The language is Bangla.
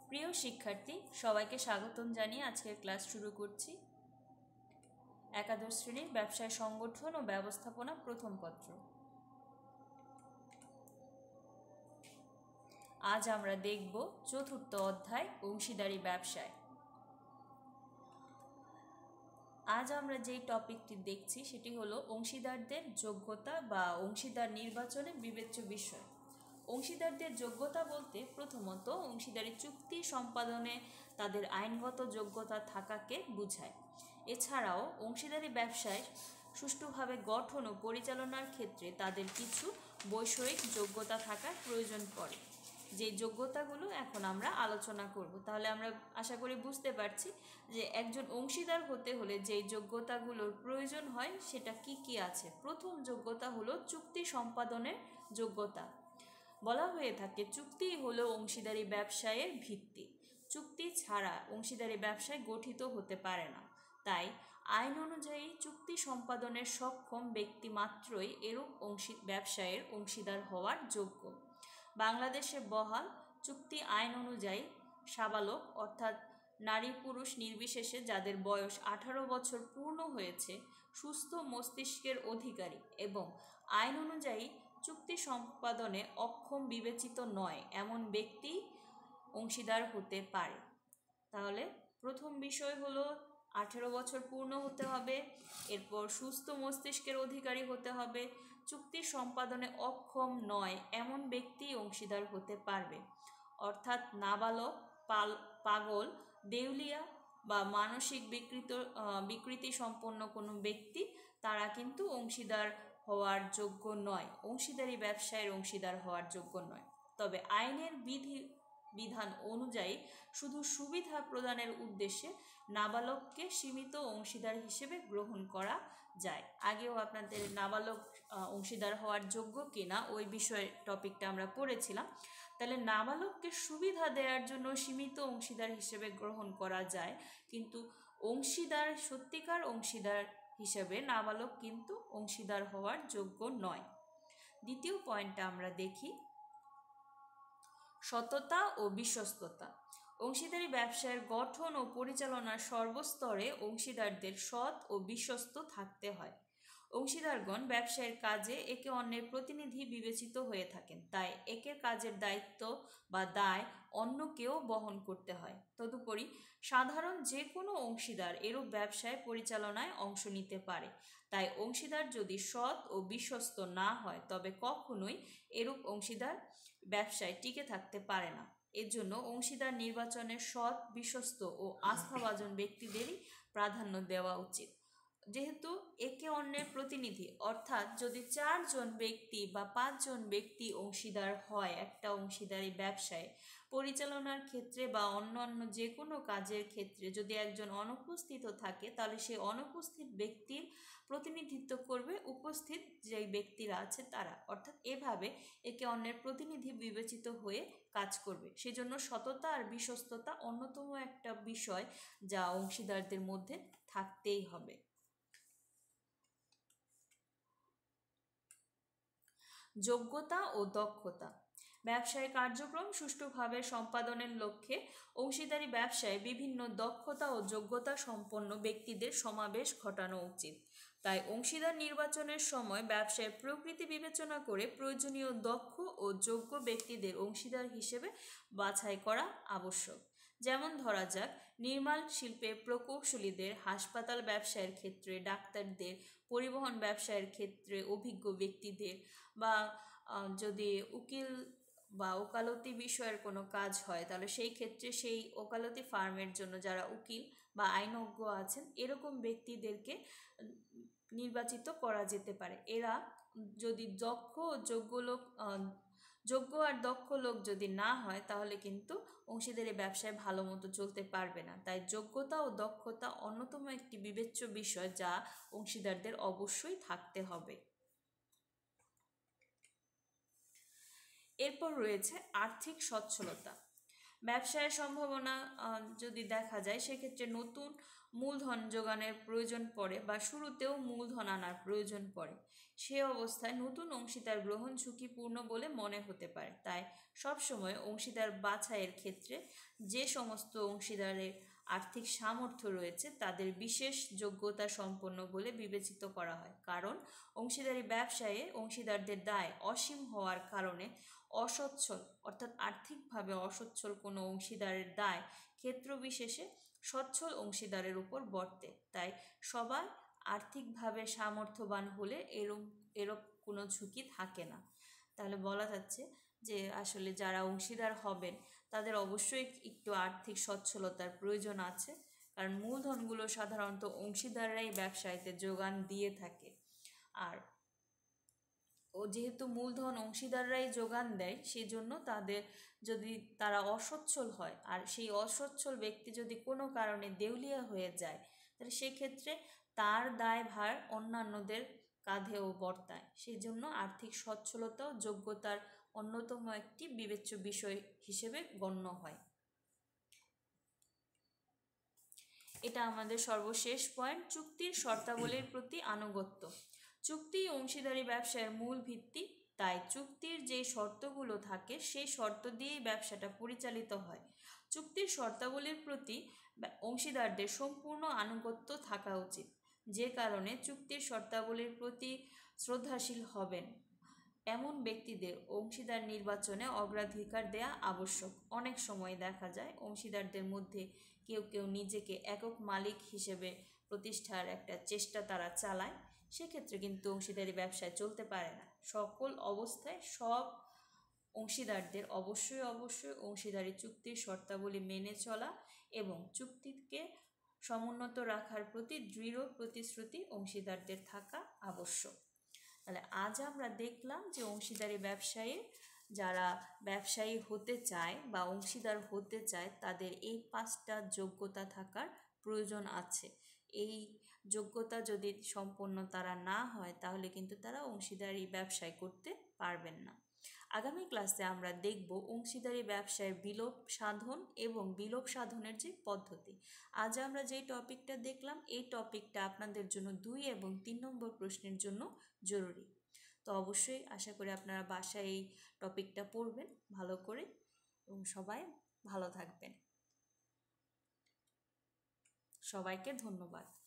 প্রিয় শিক্ষার্থী, সবাইকে স্বাগতম জানিয়ে আজকের ক্লাস শুরু করছি। একাদশ শ্রেণীর ব্যবসায় সংগঠন ও ব্যবস্থাপনা প্রথম পত্র। আজ আমরা দেখব চতুর্থ অধ্যায় অংশীদারি ব্যবসায়। আজ আমরা যেই টপিকটি দেখছি সেটি হলো অংশীদারদের যোগ্যতা বা অংশীদার নির্বাচনে বিবেচ্য বিষয়। অংশীদারদের যোগ্যতা বলতে প্রথমত অংশীদারি চুক্তি সম্পাদনে তাদের আইনগত যোগ্যতা থাকাকে বোঝায়। এছাড়াও অংশীদারি ব্যবসায় সুষ্ঠুভাবে গঠন ও পরিচালনার ক্ষেত্রে তাদের কিছু বৈষয়িক যোগ্যতা থাকার প্রয়োজন পড়ে। যে যোগ্যতাগুলো এখন আমরা আলোচনা করব। তাহলে আমরা আশা করি বুঝতে পারছি যে একজন অংশীদার হতে হলে যে যোগ্যতাগুলোর প্রয়োজন হয় সেটা কি কি আছে। প্রথম যোগ্যতা হলো চুক্তি সম্পাদনের যোগ্যতা। বলা হয়ে থাকে চুক্তিই হলো অংশীদারি ব্যবসায়ের ভিত্তি। চুক্তি ছাড়া অংশীদারি ব্যবসায় গঠিত হতে পারে না। তাই আইন অনুযায়ী চুক্তি সম্পাদনের সক্ষম ব্যক্তি মাত্রই এরূপ ব্যবসায়ের অংশীদার হওয়ার যোগ্য। বাংলাদেশে বহাল চুক্তি আইন অনুযায়ী সাবালক অর্থাৎ নারী পুরুষ নির্বিশেষে যাদের বয়স 18 বছর পূর্ণ হয়েছে, সুস্থ মস্তিষ্কের অধিকারী এবং আইন অনুযায়ী চুক্তি সম্পাদনে অক্ষম বিবেচিত নয় এমন ব্যক্তি অংশীদার হতে পারে। তাহলে প্রথম বিষয় হলো 18 বছর পূর্ণ হতে হবে, এরপর সুস্থ মস্তিষ্কের অধিকারী হতে হবে, চুক্তি সম্পাদনে অক্ষম নয় এমন ব্যক্তি অংশীদার হতে পারবে। অর্থাৎ নাবালক, পাগল, দেউলিয়া বা মানসিক বিকৃতি সম্পন্ন কোনো ব্যক্তি তারা কিন্তু অংশীদার হওয়ার যোগ্য নয়, অংশীদারি ব্যবসায়ের অংশীদার হওয়ার যোগ্য নয়। তবে আইনের বিধান অনুযায়ী শুধু সুবিধা প্রদানের উদ্দেশ্যে নাবালককে সীমিত অংশীদার হিসেবে গ্রহণ করা যায়। আগেও আপনাদের নাবালক অংশীদার হওয়ার যোগ্য কিনা ওই বিষয়ে টপিকটা আমরা পড়েছিলাম। তাহলে নাবালককে সুবিধা দেওয়ার জন্য সীমিত অংশীদার হিসেবে গ্রহণ করা যায়, কিন্তু অংশীদার সত্যিকার অংশীদার হিসেবে নাবালক কিন্তু অংশীদার হওয়ার যোগ্য নয়। দ্বিতীয় পয়েন্টটা আমরা দেখি, সততা ও বিশ্বস্ততা। অংশীদারি ব্যবসায়ের গঠন ও পরিচালনার সর্বস্তরে অংশীদারদের সৎ ও বিশ্বস্ত থাকতে হয়। অংশীদারগণ ব্যবসায়ের কাজে একে অন্যের প্রতিনিধি বিবেচিত হয়ে থাকেন, তাই একের কাজের দায়িত্ব বা দায় অন্য কেউ বহন করতে হয়। তদুপরি সাধারণ যে কোনো অংশীদার এরূপ ব্যবসায় পরিচালনায় অংশ নিতে পারে। তাই অংশীদার যদি সৎ ও বিশ্বস্ত না হয় তবে কখনোই এরূপ অংশীদার ব্যবসায় টিকে থাকতে পারে না। এজন্য অংশীদার নির্বাচনে সৎ, বিশ্বস্ত ও আস্থাভাজন ব্যক্তিদেরই প্রাধান্য দেওয়া উচিত। যেহেতু একে অন্যের প্রতিনিধি, অর্থাৎ যদি 4 জন ব্যক্তি বা 5 জন ব্যক্তি অংশীদার হয় একটা অংশীদারি ব্যবসায় পরিচালনার ক্ষেত্রে বা অন্যান্য যে কোনো কাজের ক্ষেত্রে, যদি একজন অনুপস্থিত থাকে তাহলে সেই অনুপস্থিত ব্যক্তির প্রতিনিধিত্ব করবে উপস্থিত যেই ব্যক্তিরা আছে তারা। অর্থাৎ এভাবে একে অন্যের প্রতিনিধি বিবেচিত হয়ে কাজ করবে। সেজন্য সততা আর বিশ্বস্ততা অন্যতম একটা বিষয় যা অংশীদারদের মধ্যে থাকতেই হবে। যোগ্যতা ও দক্ষতা। ব্যবসায় কার্যক্রম সুষ্ঠুভাবে সম্পাদনের লক্ষ্যে অংশীদারি ব্যবসায় বিভিন্ন দক্ষতা ও যোগ্যতা সম্পন্ন ব্যক্তিদের সমাবেশ ঘটানো উচিত। তাই অংশীদার নির্বাচনের সময় ব্যবসায়ের প্রকৃতি বিবেচনা করে প্রয়োজনীয় দক্ষ ও যোগ্য ব্যক্তিদের অংশীদার হিসেবে বাছাই করা আবশ্যক। যেমন ধরা যাক, নির্মাণ শিল্পে প্রকৌশলীদের, হাসপাতাল ব্যবসায়ের ক্ষেত্রে ডাক্তারদের, পরিবহন ব্যবসায়ের ক্ষেত্রে অভিজ্ঞ ব্যক্তিদের, বা যদি উকিল বা ওকালতি বিষয়ের কোনো কাজ হয় তাহলে সেই ক্ষেত্রে সেই ওকালতি ফার্মের জন্য যারা উকিল বা আইনজ্ঞ আছেন এরকম ব্যক্তিদেরকে নির্বাচিত করা যেতে পারে। এরা যদি যোগ্য আর দক্ষ লোক যদি না হয় তাহলে কিন্তু অংশীদারি ব্যবসায় ভালো মতো চলতে পারবে না। তাই যোগ্যতা ও দক্ষতা অন্যতম একটি বিবেচ্য বিষয় যা অংশীদারদের অবশ্যই থাকতে হবে। এরপর রয়েছে আর্থিক সচ্ছলতা। ব্যবসায়ের সম্ভাবনা যদি দেখা যায়, সেক্ষেত্রে নতুন মূলধন যোগানের প্রয়োজন পড়ে বা শুরুতেও মূলধন আনার প্রয়োজন পড়ে। সে অবস্থায় নতুন অংশীদার গ্রহণ ঝুঁকিপূর্ণ বলে মনে হতে পারে। তাই সবসময় অংশীদার বাছাইয়ের ক্ষেত্রে যে সমস্ত অংশীদারের আর্থিক সামর্থ্য রয়েছে তাদের বিশেষ যোগ্যতা সম্পন্ন বলে বিবেচিত করা হয়। কারণ অংশীদারি ব্যবসায়ে অংশীদারদের দায় অসীম হওয়ার কারণে অসচ্ছল অর্থাৎ আর্থিকভাবে অসচ্ছল কোনো অংশীদারের দায় ক্ষেত্রবিশেষে সচ্ছল অংশীদারের উপর বর্তে। তাই সবাই আর্থিকভাবে সামর্থ্যবান হলে এরকম কোনো ঝুঁকি থাকে না। তাহলে বলা যাচ্ছে যে আসলে যারা অংশীদার হবেন তাদের অবশ্যই একটু আর্থিক সচ্ছলতার প্রয়োজন আছে, কারণ মূলধনগুলো সাধারণত অংশীদাররাই ব্যবসায়ীতে যোগান দিয়ে থাকে। আর যেহেতু মূলধন অংশীদাররাই যোগান দেয়, সেই জন্য তাদের যদি তারা অসচ্ছল হয় আর সেই অসচ্ছল ব্যক্তি যদি কোনো কারণে দেউলিয়া হয়ে যায়, তাহলে সেক্ষেত্রে তার দায়ভার অন্যান্যদের কাঁধেও বর্তায়। সেই জন্য আর্থিক সচ্ছলতাও যোগ্যতার অন্যতম একটি বিবেচ্য বিষয় হিসেবে গণ্য হয়। এটা আমাদের সর্বশেষ পয়েন্ট, চুক্তির শর্তাবলীর প্রতি আনুগত্য। চুক্তি অংশীদারি ব্যবসায়ের মূল ভিত্তি, তাই চুক্তির যে শর্তগুলো থাকে সেই শর্ত দিয়েই ব্যবসাটা পরিচালিত হয়। চুক্তির শর্তাবলীর প্রতি অংশীদারদের সম্পূর্ণ আনুগত্য থাকা উচিত, যে কারণে চুক্তির শর্তাবলীর প্রতি শ্রদ্ধাশীল হবেন এমন ব্যক্তিদের অংশীদার নির্বাচনে অগ্রাধিকার দেয়া আবশ্যক। অনেক সময় দেখা যায় অংশীদারদের মধ্যে কেউ কেউ নিজেকে একক মালিক হিসেবে প্রতিষ্ঠার একটা চেষ্টা তারা চালায়, সেক্ষেত্রে কিন্তু অংশীদারি ব্যবসায় চলতে পারে না। সকল অবস্থায় সব অংশীদারদের অবশ্যই অংশীদারি চুক্তির শর্তাবলী মেনে চলা এবং চুক্তিকে সমুন্নত রাখার প্রতি দৃঢ় প্রতিশ্রুতি অংশীদারদের থাকা আবশ্যক। তাহলে আজ আমরা দেখলাম যে অংশীদারি ব্যবসায়ী যারা ব্যবসায়ী হতে চায় বা অংশীদার হতে চায় তাদের এই 5টা যোগ্যতা থাকার প্রয়োজন আছে। এই যোগ্যতা যদি সম্পন্ন তারা না হয় তাহলে কিন্তু তারা অংশীদারি ব্যবসায় করতে পারবেন না। আগামী ক্লাসে আমরা দেখব অংশীদারি ব্যবসায়ের বিলোপ সাধন এবং বিলোপ সাধনের যে পদ্ধতি। আজ আমরা যেই টপিকটা দেখলাম এই টপিকটা আপনাদের জন্য 2 এবং 3 নম্বর প্রশ্নের জন্য জরুরি। তো অবশ্যই আশা করি আপনারা বাসায় এই টপিকটা পড়বেন ভালো করে এবং সবাই ভালো থাকবেন। সবাইকে ধন্যবাদ।